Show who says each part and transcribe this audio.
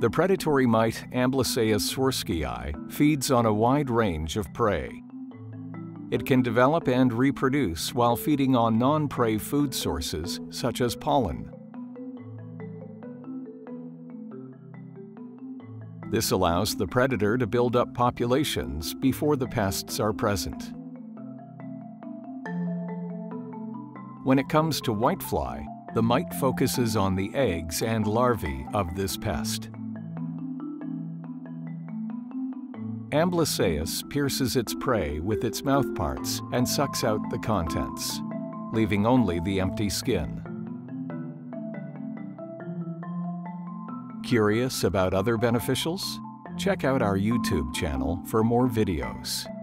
Speaker 1: The predatory mite Amblyseius swirskii feeds on a wide range of prey. It can develop and reproduce while feeding on non-prey food sources such as pollen. This allows the predator to build up populations before the pests are present. When it comes to whitefly, the mite focuses on the eggs and larvae of this pest. Amblyseius pierces its prey with its mouthparts and sucks out the contents, leaving only the empty skin. Curious about other beneficials? Check out our YouTube channel for more videos.